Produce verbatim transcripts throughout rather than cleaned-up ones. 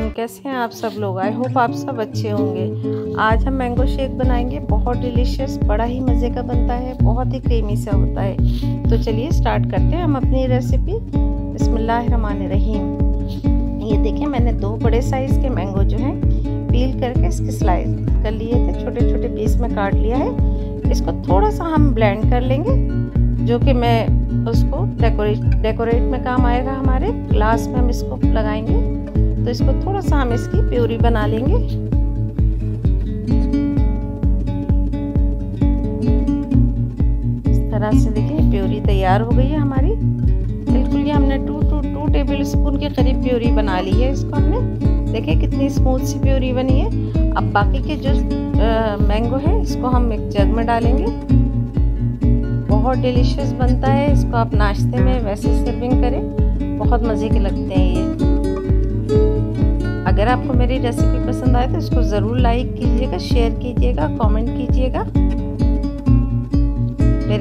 Everyone, कैसे हैं आप सब लोग। आई होप आप सब अच्छे होंगे। आज हम मैंगो शेक बनाएंगे, बहुत डिलीशियस, बड़ा ही मज़े का बनता है, बहुत ही क्रीमी सा होता है। तो चलिए स्टार्ट करते हैं हम अपनी रेसिपी। बिस्मिल्लाहिर्रहमानिर्रहीम। ये देखिए, मैंने दो बड़े साइज़ के मैंगो जो हैं पील करके इसके स्लाइस कर लिए थे, छोटे छोटे पीस में काट लिया है। इसको थोड़ा सा हम ब्लेंड कर लेंगे, जो कि मैं उसको डेकोरेट डेकोरेट में काम आएगा। हमारे ग्लास में हम इसको लगाएंगे, तो इसको थोड़ा सा हम इसकी प्यूरी बना लेंगे। इस तरह से देखिए प्यूरी तैयार हो गई है हमारी। बिल्कुल ये हमने two two two tablespoon के करीब प्यूरी बना ली है। इसको हमने देखिए कितनी स्मूथ सी प्यूरी बनी है। अब बाकी के जो मैंगो है इसको हम एक जग में डालेंगे। बहुत डिलीशियस बनता है। इसको आप नाश्ते में वैसे सर्विंग करें, बहुत मज़े के लगते हैं ये। अगर आपको मेरी रेसिपी पसंद आए तो इसको ज़रूर लाइक कीजिएगा, शेयर कीजिएगा, कमेंट कीजिएगा। मेरे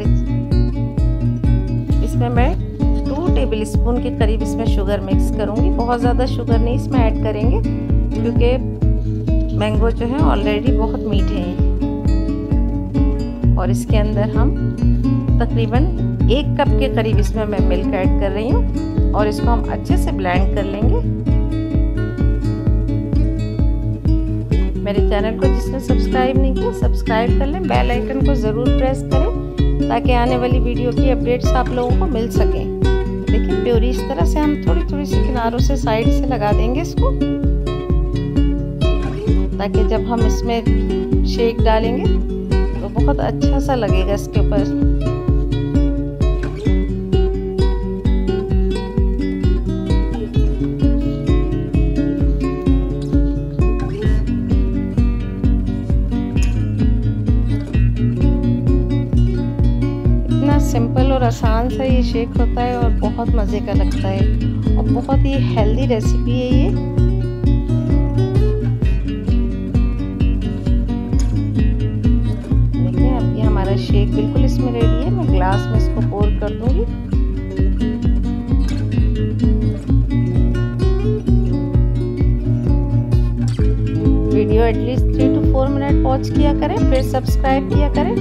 इसमें मैं टू टेबल स्पून के करीब इसमें शुगर मिक्स करूँगी। बहुत ज़्यादा शुगर नहीं इसमें ऐड करेंगे, क्योंकि मैंगो जो है ऑलरेडी बहुत मीठे हैं। और इसके अंदर हम तकरीबन एक कप के करीब इसमें मैं मिल्क ऐड कर रही हूँ, और इसको हम अच्छे से ब्लेंड कर लेंगे। मेरे चैनल को जिसने सब्सक्राइब नहीं किया, सब्सक्राइब कर लें, बेल आइकन को ज़रूर प्रेस करें, ताकि आने वाली वीडियो की अपडेट्स आप लोगों को मिल सकें। देखिए प्यूरी इस तरह से हम थोड़ी थोड़ी सी किनारों से साइड से लगा देंगे इसको, ताकि जब हम इसमें शेक डालेंगे तो बहुत अच्छा सा लगेगा इसके ऊपर। सिंपल और आसान सा ये शेक होता है, और बहुत मज़े का लगता है, और बहुत ही हेल्दी रेसिपी है ये। देखिए अब ये हमारा शेक बिल्कुल इसमें रेडी है। मैं ग्लास में इसको पोर कर दूंगी। Video at least three two four minute watch किया करें, फिर सब्सक्राइब किया करें।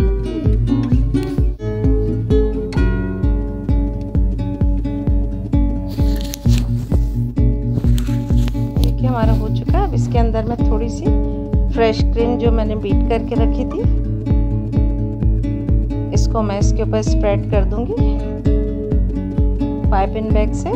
हमारा हो चुका है। अब इसके अंदर मैं थोड़ी सी फ्रेश क्रीम जो मैंने बीट करके रखी थी, इसको मैं इसके ऊपर स्प्रेड कर दूंगी पाइपिंग बैग से।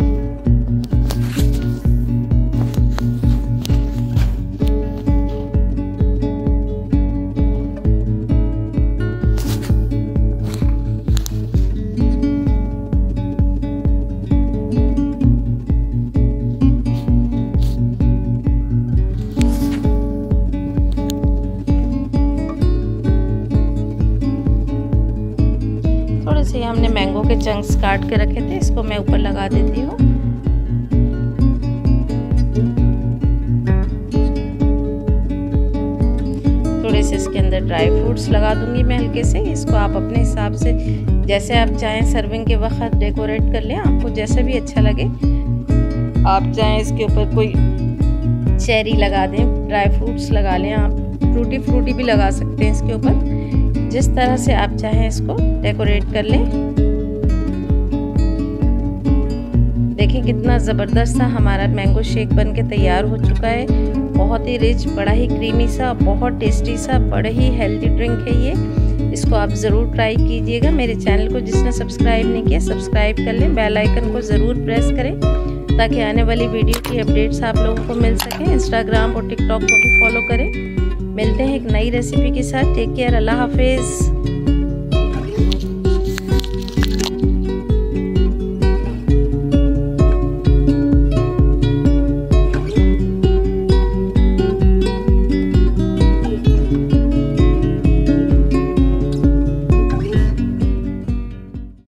से हमने मैंगो के चंक्स काट के रखे थे, इसको मैं ऊपर लगा देती हूँ। थोड़े से इसके अंदर ड्राई फ्रूट्स लगा दूंगी मैं हल्के से। इसको आप अपने हिसाब से जैसे आप चाहें सर्विंग के वक्त डेकोरेट कर लें, आपको जैसे भी अच्छा लगे। आप चाहें इसके ऊपर कोई चेरी लगा दें, ड्राई फ्रूट्स लगा लें, आप फ्रूटी फ्रूटी भी लगा सकते हैं इसके ऊपर। जिस तरह से आप चाहें इसको डेकोरेट कर लें। देखें कितना ज़बरदस्त सा हमारा मैंगो शेक बन के तैयार हो चुका है। बहुत ही रिच, बड़ा ही क्रीमी सा, बहुत टेस्टी सा, बड़ा ही हेल्दी ड्रिंक है ये। इसको आप ज़रूर ट्राई कीजिएगा। मेरे चैनल को जिसने सब्सक्राइब नहीं किया, सब्सक्राइब कर लें, बेल आइकन को ज़रूर प्रेस करें, ताकि आने वाली वीडियो की अपडेट्स आप लोगों को मिल सकें। इंस्टाग्राम और टिकटॉक को भी फॉलो करें। मिलते हैं एक नई रेसिपी के साथ। टेक केयर, अल्लाह हाफिज़।